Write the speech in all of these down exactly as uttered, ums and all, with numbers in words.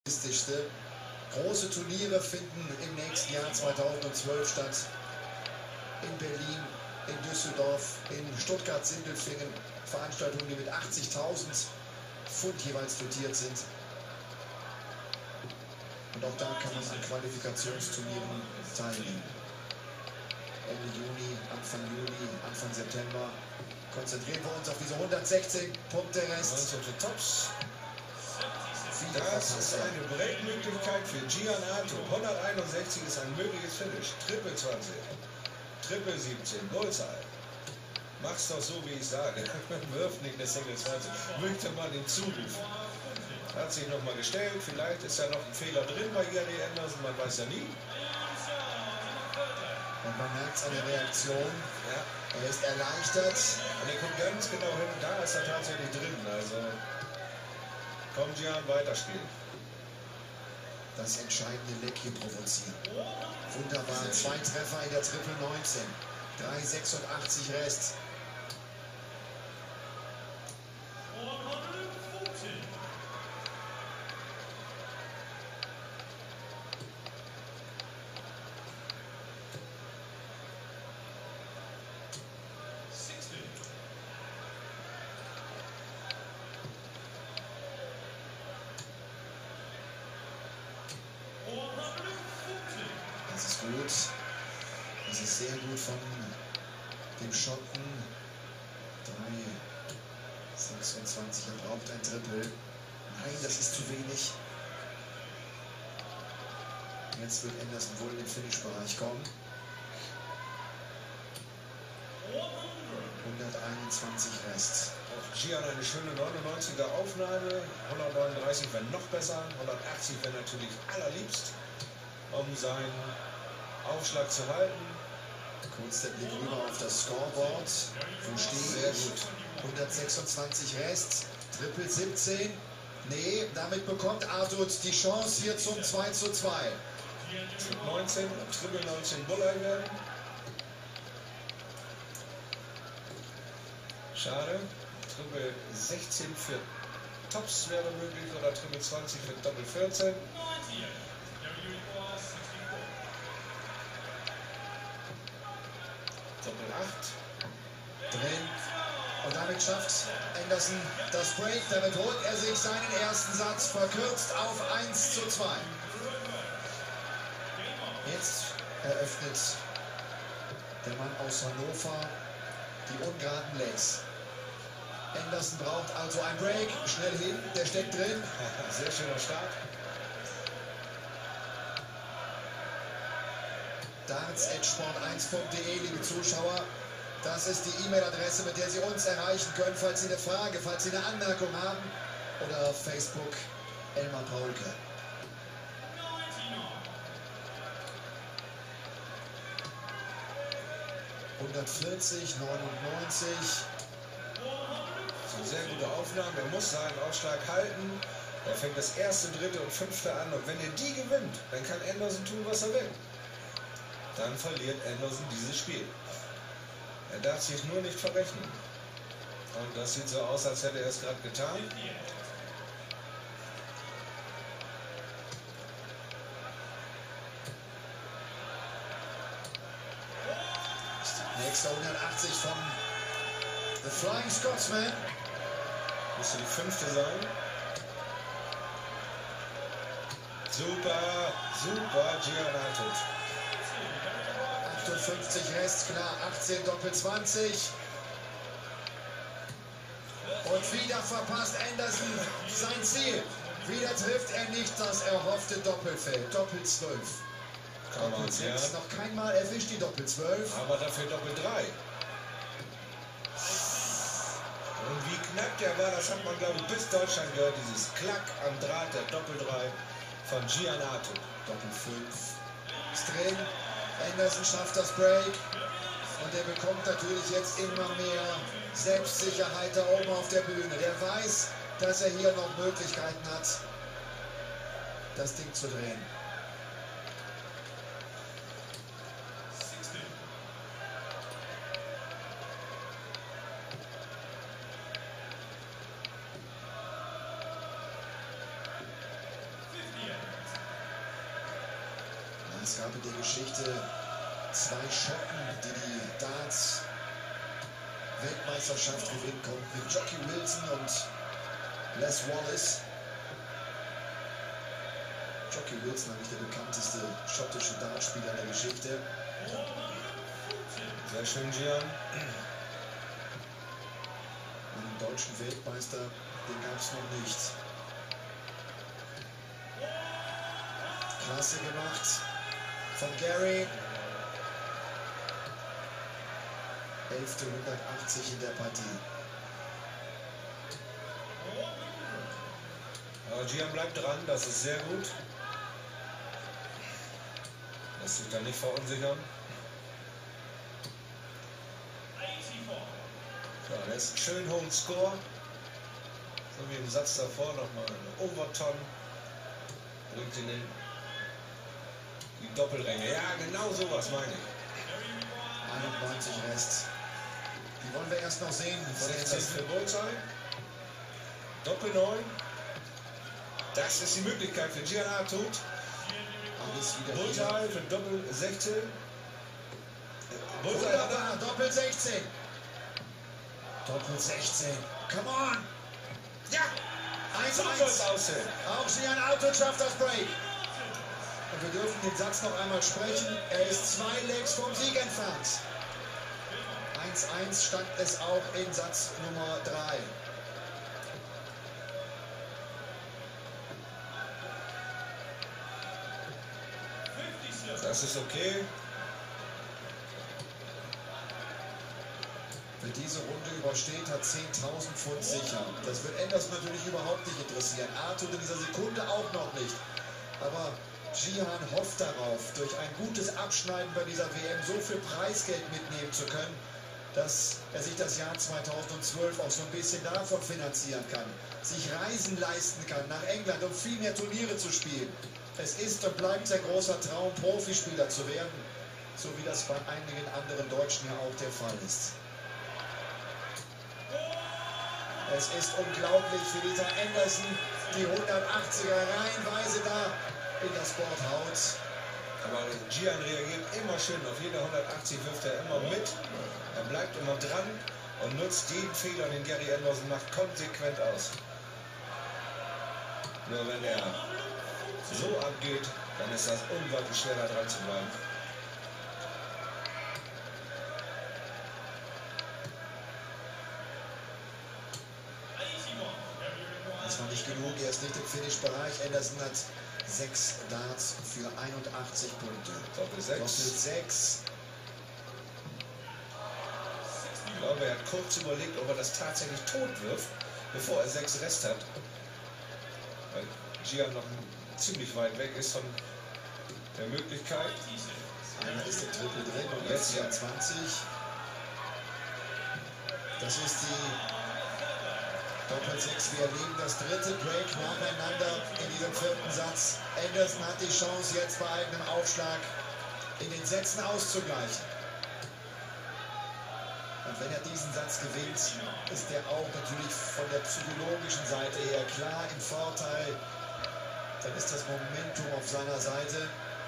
realistischste. Große Turniere finden im nächsten Jahr zweitausendzwölf statt. In Berlin, in Düsseldorf, in Stuttgart-Sindelfingen. Veranstaltungen, die mit achtzigtausend Pfund jeweils dotiert sind. Und auch da kann man an Qualifikationsturnieren teilnehmen. Ende Juni, Anfang Juli, Anfang September konzentrieren wir uns auf diese hundertsechzehn Punkte Rest. Tops. Das ist eine Breakmöglichkeit für Giannato. hunderteinundsechzig ist ein mögliches Finish. Triple zwanzig. Triple siebzehn. Bullseye. Mach's doch so, wie ich sage. Wirft nicht eine Single zwanzig. Möchte man ihm zurufen. Hat sich nochmal gestellt. Vielleicht ist ja noch ein Fehler drin bei Gary Anderson. Man weiß ja nie. Und man merkt es an der Reaktion. Ja. Er ist erleichtert. Und er kommt ganz genau hin. Da ist er tatsächlich drin. Also komm, Gian, weiterspielen. Das entscheidende Leck hier provozieren. Wunderbar. Zwei Treffer in der Triple neunzehn. drei sechsundachtzig Rest. Das ist gut. Das ist sehr gut von dem Schotten. drei sechsundzwanzig. Er braucht ein Triple. Nein, das ist zu wenig. Jetzt wird Anderson wohl in den Finish-Bereich kommen. hunderteinundzwanzig Rest. Auch Gian eine schöne neunundneunziger Aufnahme. hundertneununddreißig wäre noch besser. hundertachtzig wäre natürlich allerliebst, um seinen Aufschlag zu halten. Kurz der Blick rüber auf das Scoreboard. Wo stehe Sehr ich? gut. hundertsechsundzwanzig Rest. Triple siebzehn. Nee, damit bekommt Arthur die Chance hier zum zwei zu zwei. neunzehn, Triple neunzehn Bulleye werden. Schade. Triple sechzehn für Tops wäre möglich oder Triple zwanzig für Doppel vierzehn. Doppel acht. Drin. Und damit schafft Anderson das Break. Damit holt er sich seinen ersten Satz verkürzt auf eins zu zwei. Jetzt eröffnet der Mann aus Hannover die ungeraden Legs. Anderson braucht also ein Break. Schnell hin, der steckt drin. Sehr schöner Start. darts at sport eins punkt de, liebe Zuschauer. Das ist die E-Mail-Adresse, mit der Sie uns erreichen können, falls Sie eine Frage, falls Sie eine Anmerkung haben. Oder auf Facebook Elmar Paulke. hundertvierzig, neunundneunzig. Das sind sehr gute Aufnahmen. Er muss seinen Aufschlag halten. Er fängt das erste, dritte und fünfte an. Und wenn er die gewinnt, dann kann Anderson tun, was er will. Dann verliert Anderson dieses Spiel. Er darf sich nur nicht verrechnen. Und das sieht so aus, als hätte er es gerade getan. Nächster hundertachtzig von The Flying Scotsman. Müsste die fünfte sein. Super, super, Giannato. achtundfünfzig Rest, klar, achtzehn Doppel zwanzig. Und wieder verpasst Anderson sein Ziel. Wieder trifft er nicht das erhoffte Doppelfeld. Doppel zwölf. Doppel sechs, noch kein Mal erwischt die Doppel zwölf. Aber dafür Doppel drei. Und wie knapp der war, das hat man, glaube ich, bis Deutschland gehört. Dieses Klack am Draht der Doppel drei von Giannato. Doppel fünf ist drin. Anderson schafft das Break. Und er bekommt natürlich jetzt immer mehr Selbstsicherheit da oben auf der Bühne. Der weiß, dass er hier noch Möglichkeiten hat, das Ding zu drehen. Es gab in der Geschichte zwei Schotten, die die Darts-Weltmeisterschaft gewinnen konnten, mit Jockey Wilson und Les Wallace. Jockey Wilson, eigentlich der bekannteste schottische Dartspieler in der Geschichte. Sehr schön, Gian. Einen deutschen Weltmeister, den gab es noch nicht. Klasse gemacht von Gary. elfte hundertachtzig in der Partie. Aber Gian bleibt dran, das ist sehr gut. Lässt sich da nicht verunsichern. Ja, das ist einen schönen hohen Score. So wie im Satz davor nochmal eine Overton. Bringt ihn in die Doppelränge. Ja, genau sowas meine ich. einundneunzig Rest. Die wollen wir erst noch sehen. sechzehn für Bullseye. Doppel neun. Das ist die Möglichkeit für Gian Artut. Alles wieder Bullseye für Doppel sechzehn. Bullseye Wunderbar, Doppel sechzehn. Doppel sechzehn. Come on. Ja. eins So eins. soll es aussehen. Auch Gian Artut schafft das Break. Und wir dürfen den Satz noch einmal sprechen. Er ist zwei Legs vom Sieg entfernt. eins eins stand es auch in Satz Nummer drei. Das ist okay. Wer diese Runde übersteht, hat zehntausend Pfund sicher. Das wird Anderson natürlich überhaupt nicht interessieren. Artut in dieser Sekunde auch noch nicht. Aber Gian hofft darauf, durch ein gutes Abschneiden bei dieser W M so viel Preisgeld mitnehmen zu können, dass er sich das Jahr zweitausendzwölf auch so ein bisschen davon finanzieren kann. Sich Reisen leisten kann nach England, um viel mehr Turniere zu spielen. Es ist und bleibt sein großer Traum, Profispieler zu werden, so wie das bei einigen anderen Deutschen ja auch der Fall ist. Es ist unglaublich, wie dieser Anderson die hundertachtziger reihenweise da in das Board haut. Aber Gian reagiert immer schön. Auf jede hundertachtzig wirft er immer mit. Er bleibt immer dran und nutzt jeden Fehler, den Gary Anderson macht, konsequent aus. Nur wenn er so abgeht, dann ist das unglaublich schwer, da dran zu bleiben. Das war nicht genug, er ist nicht im Finish-Bereich. Anderson hat sechs Darts für einundachtzig Punkte. Doppel sechs. Doppel sechs. Ich glaube, er hat kurz überlegt, ob er das tatsächlich tot wirft, bevor er sechs Rest hat. Weil Gian noch ziemlich weit weg ist von der Möglichkeit. Einer ist im Triple drin und Jetzt jetzt vierundzwanzig. Das ist die Doppel sechs. Wir erleben das dritte Break nacheinander in diesem vierten Satz. Anderson hat die Chance, jetzt bei eigenem Aufschlag in den Sätzen auszugleichen. Und wenn er diesen Satz gewinnt, ist er auch natürlich von der psychologischen Seite her klar im Vorteil. Dann ist das Momentum auf seiner Seite.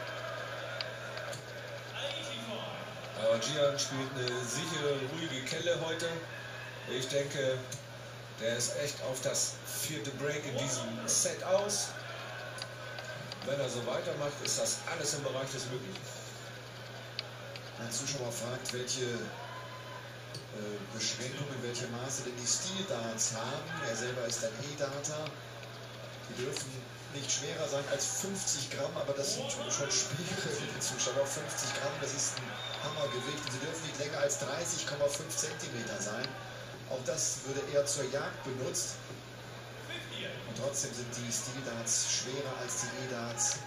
Aber Gian spielt eine sichere, ruhige Kelle heute. Ich denke, der ist echt auf das vierte Break in diesem Set aus. Wenn er so weitermacht, ist das alles im Bereich des Möglichen. Ein Zuschauer fragt, welche äh, Beschränkungen, welche Maße denn die Steel-Darts haben. Er selber ist ein E-Darter. Die dürfen nicht schwerer sein als fünfzig Gramm, aber das sind schon Spiele für die Zuschauer. fünfzig Gramm, das ist ein Hammergewicht. Und sie dürfen nicht länger als dreißig Komma fünf Zentimeter sein. Auch das würde eher zur Jagd benutzt. Und trotzdem sind die Steel-Darts schwerer als die E-Darts.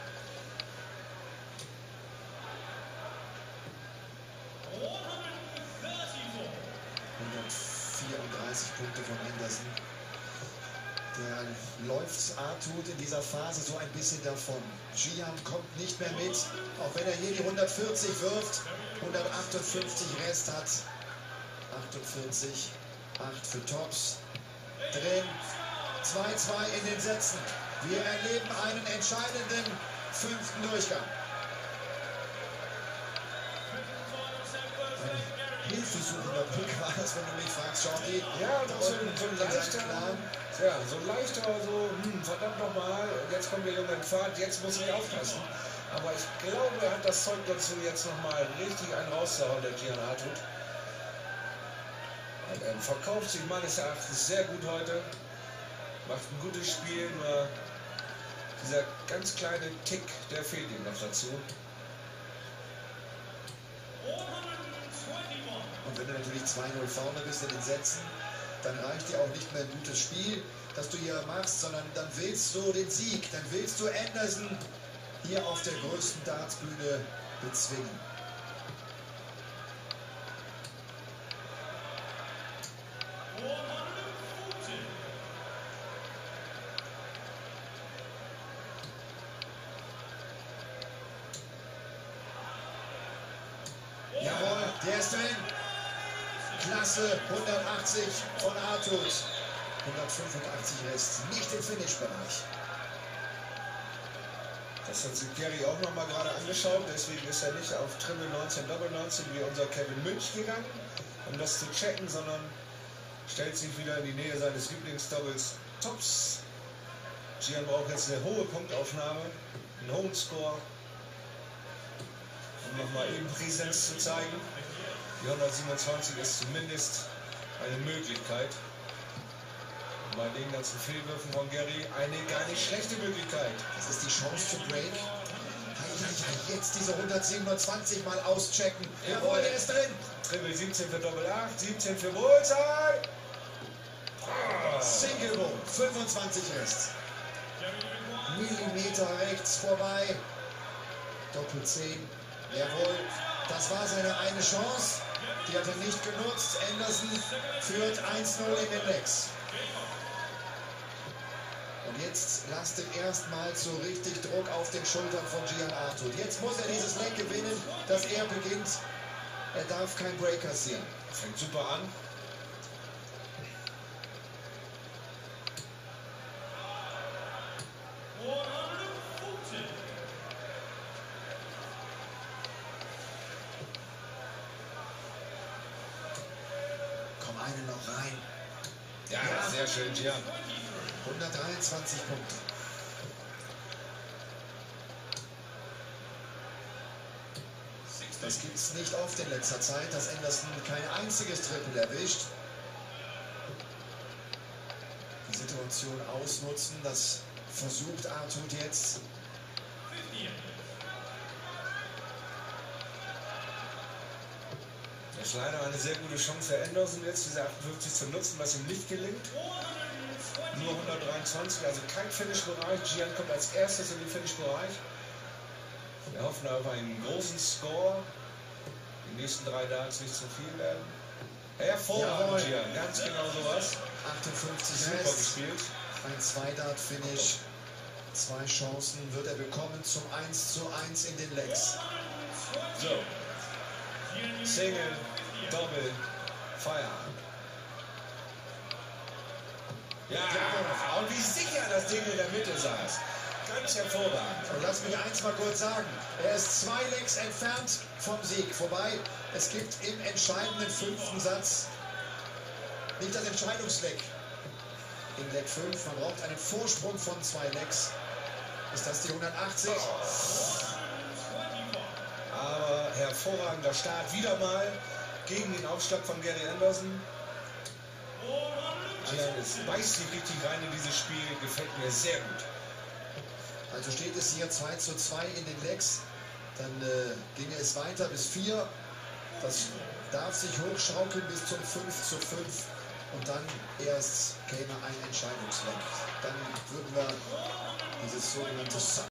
hundertvierunddreißig Punkte von Anderson. Der läuft Artut in dieser Phase so ein bisschen davon. Gian kommt nicht mehr mit, auch wenn er hier die hundertvierzig wirft. hundertachtundfünfzig Rest hat. achtundvierzig, acht für Tops. Drin. zwei zwei in den Sätzen. Wir erleben einen entscheidenden fünften Durchgang. hilfesuchender Pick war das, wenn du mich fragst, Shorty. Ja, das ist so ein, so ein leichter, ja, so ein leichter, so, hm, verdammt nochmal, jetzt kommt der Junge in Fahrt, jetzt muss ich aufpassen. Aber ich glaube, er hat das Zeug dazu, jetzt nochmal richtig einen rauszuhauen, der Gian Artud. Er verkauft sich meines Erachtens sehr gut heute, macht ein gutes Spiel, nur dieser ganz kleine Tick, der fehlt ihm noch dazu. Und wenn du natürlich zwei null vorne bist in den Sätzen, dann reicht dir auch nicht mehr ein gutes Spiel, das du hier machst, sondern dann willst du den Sieg, dann willst du Anderson hier auf der größten Dartsbühne bezwingen. Jawohl, der ist drin. Klasse, hundertachtzig von Artud. hundertfünfundachtzig Rest, nicht im Finish-Bereich. Das hat sich Gary auch noch mal gerade angeschaut, deswegen ist er nicht auf Triple neunzehn Doppel neunzehn wie unser Kevin Münch gegangen, um das zu checken, sondern stellt sich wieder in die Nähe seines Lieblingsdoubles Tops. Gian braucht jetzt eine hohe Punktaufnahme, einen hohen Score, um nochmal eben Präsenz zu zeigen. Die hundertsiebenundzwanzig ist zumindest eine Möglichkeit. Und bei den ganzen Fehlwürfen von Gary eine gar nicht schlechte Möglichkeit. Das ist die Chance zu Break. Jetzt diese hundertsiebenundzwanzig mal auschecken. Jawohl, der ist drin. Triple siebzehn für Doppel acht, siebzehn für Bullseye. Oh. Single Boom, fünfundzwanzig Rest. Millimeter rechts vorbei. Doppel zehn. Jawohl, das war seine eine Chance. Die hat er nicht genutzt. Anderson führt eins null in den Legs. Und jetzt lastet erstmals so richtig Druck auf den Schultern von Gian Artud. Jetzt muss er dieses Leg gewinnen, dass er beginnt. Er darf kein Break kassieren. Fängt super an. Komm, eine noch rein. Ja, ja, sehr schön, Gian. hundertdreiundzwanzig Punkte. Das gibt es nicht oft in letzter Zeit, dass Anderson kein einziges Triple erwischt. Die Situation ausnutzen, das versucht Artud jetzt. Das ist leider eine sehr gute Chance für Anderson jetzt, diese achtundfünfzig zu nutzen, was ihm nicht gelingt. Nur hundertdreiundzwanzig, also kein Finish-Bereich. Gian kommt als erstes in den Finish-Bereich. Wir hoffen auf einen großen Score. Die nächsten drei Darts nicht zu viel werden. Hervorragend, Gian, ganz genau sowas. achtundfünfzig Super Rest. gespielt. Ein Zwei-Dart-Finish. Zwei Chancen wird er bekommen zum eins zu eins in den Legs. So. Single, Doppel, Feierabend. Ja, und wie sicher das Ding in der Mitte saß. Ganz hervorragend. Und lass mich eins mal kurz sagen. Er ist zwei Legs entfernt vom Sieg. Vorbei, es gibt im entscheidenden fünften Satz nicht das Entscheidungsleg. In Leg fünf, man braucht einen Vorsprung von zwei Legs. Ist das die hundertachtzig? Aber hervorragender Start wieder mal gegen den Aufschlag von Gary Anderson. Gian, es beißt sich richtig rein in dieses Spiel, gefällt mir sehr gut. Also steht es hier zwei zu zwei in den Legs. Dann äh, ginge es weiter bis vier. Das darf sich hochschaukeln bis zum fünf zu fünf. Und dann erst käme ein Entscheidungsleg. Dann würden wir dieses sogenannte